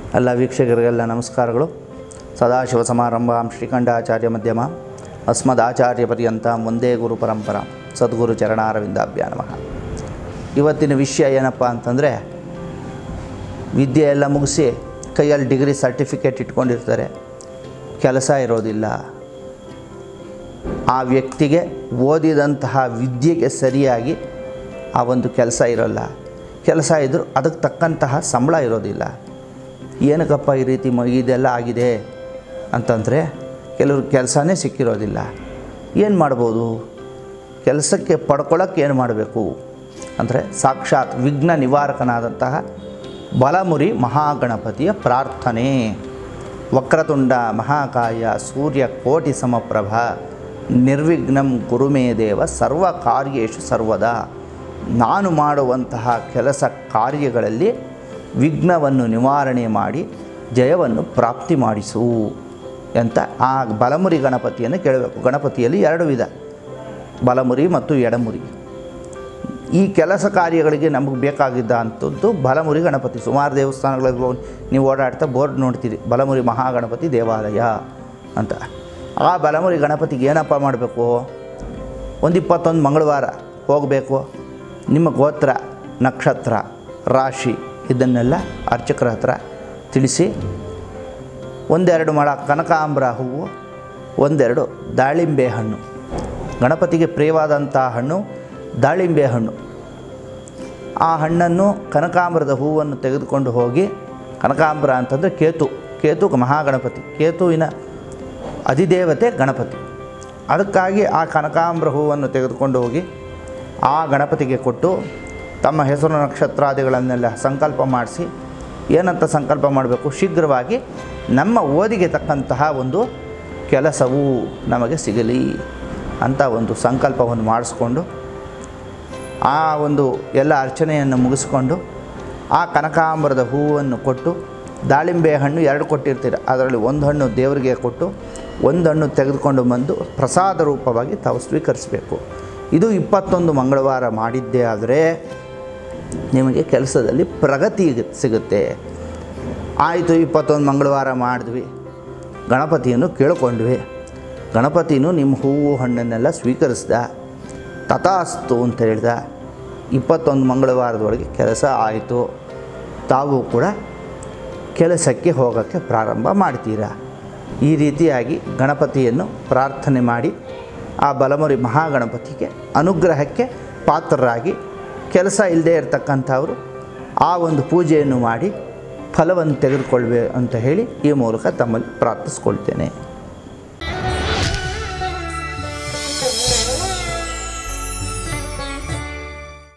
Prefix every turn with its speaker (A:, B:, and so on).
A: ಎಲ್ಲ ವೀಕ್ಷಕರಿಗೆಲ್ಲ ನಮಸ್ಕಾರಗಳು. ಸದಾಶಿವ ಸಮಾರಂಭಾಂ ಶ್ರೀಕಂಠಾಚಾರ್ಯ ಮಧ್ಯಮ ಅಸ್ಮದಾಚಾರ್ಯ ಪರ್ಯಂತ ಒಂದೇ ಗುರು ಪರಂಪರಾ ಸದ್ಗುರು ಚರಣಾರವಿಂದಾಭ್ಯ ನಮಃ. ಇವತ್ತಿನ ವಿಷಯ ಏನಪ್ಪ ಅಂತಂದರೆ, ವಿದ್ಯೆ ಎಲ್ಲ ಮುಗಿಸಿ ಕೈಯಲ್ಲಿ ಡಿಗ್ರಿ ಸರ್ಟಿಫಿಕೇಟ್ ಇಟ್ಕೊಂಡಿರ್ತಾರೆ, ಕೆಲಸ ಇರೋದಿಲ್ಲ. ಆ ವ್ಯಕ್ತಿಗೆ ಓದಿದಂತಹ ವಿದ್ಯೆಗೆ ಸರಿಯಾಗಿ ಆ ಒಂದು ಕೆಲಸ ಇರೋಲ್ಲ. ಕೆಲಸ ಇದ್ದರೂ ಅದಕ್ಕೆ ತಕ್ಕಂತಹ ಸಂಬಳ ಇರೋದಿಲ್ಲ. ಏನಕ್ಕಪ್ಪ ಈ ರೀತಿ ಇದೆಲ್ಲ ಆಗಿದೆ ಅಂತಂದರೆ, ಕೆಲವ್ರು ಕೆಲಸನೇ ಸಿಕ್ಕಿರೋದಿಲ್ಲ. ಏನು ಮಾಡ್ಬೋದು? ಕೆಲಸಕ್ಕೆ ಪಡ್ಕೊಳ್ಳೋಕ್ಕೆ ಏನು ಮಾಡಬೇಕು ಅಂದರೆ, ಸಾಕ್ಷಾತ್ ವಿಘ್ನ ನಿವಾರಕನಾದಂತಹ ಬಲಮುರಿ ಮಹಾಗಣಪತಿಯ ಪ್ರಾರ್ಥನೆ. ವಕ್ರತುಂಡ ಮಹಾಕಾಯ ಸೂರ್ಯ ಕೋಟಿ ಸಮಪ್ರಭ ನಿರ್ವಿಘ್ನಂ ಗುರುಮೇ ದೇವ ಸರ್ವ ಕಾರ್ಯೇಷು ಸರ್ವದಾ. ನಾನು ಮಾಡುವಂತಹ ಕೆಲಸ ಕಾರ್ಯಗಳಲ್ಲಿ ವಿಘ್ನವನ್ನು ನಿವಾರಣೆ ಮಾಡಿ ಜಯವನ್ನು ಪ್ರಾಪ್ತಿ ಮಾಡಿಸು ಅಂತ ಆ ಬಲಮುರಿ ಗಣಪತಿಯನ್ನು ಕೇಳಬೇಕು. ಗಣಪತಿಯಲ್ಲಿ ಎರಡು ವಿಧ, ಬಲಮುರಿ ಮತ್ತು ಎಡಮುರಿ. ಈ ಕೆಲಸ ಕಾರ್ಯಗಳಿಗೆ ನಮಗೆ ಬೇಕಾಗಿದ್ದ ಅಂಥದ್ದು ಬಲಮುರಿ ಗಣಪತಿ. ಸುಮಾರು ದೇವಸ್ಥಾನಗಳಿಗೆ ನೀವು ಓಡಾಡ್ತಾ ಬೋರ್ಡ್ ನೋಡ್ತೀರಿ, ಬಲಮುರಿ ಮಹಾಗಣಪತಿ ದೇವಾಲಯ ಅಂತ. ಆ ಬಲಮುರಿ ಗಣಪತಿಗೆ ಏನಪ್ಪ ಮಾಡಬೇಕು? ಒಂದು 21 ಮಂಗಳವಾರ ಹೋಗಬೇಕು. ನಿಮ್ಮ ಗೋತ್ರ, ನಕ್ಷತ್ರ, ರಾಶಿ ಇದನ್ನೆಲ್ಲ ಅರ್ಚಕರ ಹತ್ರ ತಿಳಿಸಿ, 1-2 ಮೊಳ ಕನಕಾಂಬರ ಹೂವು, 1-2 ದಾಳಿಂಬೆ ಹಣ್ಣು. ಗಣಪತಿಗೆ ಪ್ರಿಯವಾದಂಥ ಹಣ್ಣು ದಾಳಿಂಬೆ ಹಣ್ಣು. ಆ ಹಣ್ಣನ್ನು, ಕನಕಾಂಬರದ ಹೂವನ್ನು ತೆಗೆದುಕೊಂಡು ಹೋಗಿ, ಕನಕಾಂಬರ ಅಂತಂದರೆ ಕೇತು ಮಹಾಗಣಪತಿ, ಕೇತುವಿನ ಅಧಿದೇವತೆ ಗಣಪತಿ. ಅದಕ್ಕಾಗಿ ಆ ಕನಕಾಂಬರ ಹೂವನ್ನು ತೆಗೆದುಕೊಂಡು ಹೋಗಿ ಆ ಗಣಪತಿಗೆ ಕೊಟ್ಟು, ತಮ್ಮ ಹೆಸರು ನಕ್ಷತ್ರಾದಿಗಳನ್ನೆಲ್ಲ ಸಂಕಲ್ಪ ಮಾಡಿಸಿ, ಏನಂತ ಸಂಕಲ್ಪ ಮಾಡಬೇಕು? ಶೀಘ್ರವಾಗಿ ನಮ್ಮ ಓದಿಗೆ ತಕ್ಕಂತಹ ಒಂದು ಕೆಲಸವು ನಮಗೆ ಸಿಗಲಿ ಅಂತ ಒಂದು ಸಂಕಲ್ಪವನ್ನು ಮಾಡಿಸ್ಕೊಂಡು, ಆ ಒಂದು ಎಲ್ಲ ಅರ್ಚನೆಯನ್ನು ಮುಗಿಸ್ಕೊಂಡು, ಆ ಕನಕಾಂಬರದ ಹೂವನ್ನು ಕೊಟ್ಟು, ದಾಳಿಂಬೆ ಹಣ್ಣು 2 ಕೊಟ್ಟಿರ್ತೀರ, ಅದರಲ್ಲಿ 1 ಹಣ್ಣು ದೇವರಿಗೆ ಕೊಟ್ಟು 1 ಹಣ್ಣು ತೆಗೆದುಕೊಂಡು ಬಂದು ಪ್ರಸಾದ ರೂಪವಾಗಿ ತಾವು ಸ್ವೀಕರಿಸಬೇಕು. ಇದು 21 ಮಂಗಳವಾರ ಮಾಡಿದ್ದೇ ಆದರೆ ನಿಮಗೆ ಕೆಲಸದಲ್ಲಿ ಪ್ರಗತಿ ಸಿಗುತ್ತೆ. ಆಯಿತು, 21 ಮಂಗಳವಾರ ಮಾಡಿದ್ವಿ, ಗಣಪತಿಯನ್ನು ಕೇಳಿಕೊಂಡ್ವಿ, ಗಣಪತಿನೂ ನಿಮ್ಮ ಹೂವು ಹಣ್ಣನ್ನೆಲ್ಲ ಸ್ವೀಕರಿಸ್ದ, ತಥಾಸ್ತು ಅಂತ ಹೇಳ್ದ. 21 ಮಂಗಳವಾರದೊಳಗೆ ಕೆಲಸ ಆಯಿತು. ತಾವು ಕೂಡ ಕೆಲಸಕ್ಕೆ ಹೋಗೋಕ್ಕೆ ಪ್ರಾರಂಭ ಮಾಡ್ತೀರಾ. ಈ ರೀತಿಯಾಗಿ ಗಣಪತಿಯನ್ನು ಪ್ರಾರ್ಥನೆ ಮಾಡಿ ಆ ಬಲಮುರಿ ಮಹಾಗಣಪತಿಗೆ ಅನುಗ್ರಹಕ್ಕೆ ಪಾತ್ರರಾಗಿ, ಕೆಲಸ ಇಲ್ಲದೆ ಇರತಕ್ಕಂಥವರು ಆ ಒಂದು ಪೂಜೆಯನ್ನು ಮಾಡಿ ಫಲವನ್ನು ತೆಗೆದುಕೊಳ್ಬೇಕು ಅಂತ ಹೇಳಿ ಈ ಮೂಲಕ ತಮ್ಮಲ್ಲಿ ಪ್ರಾರ್ಥಿಸ್ಕೊಳ್ತೇನೆ.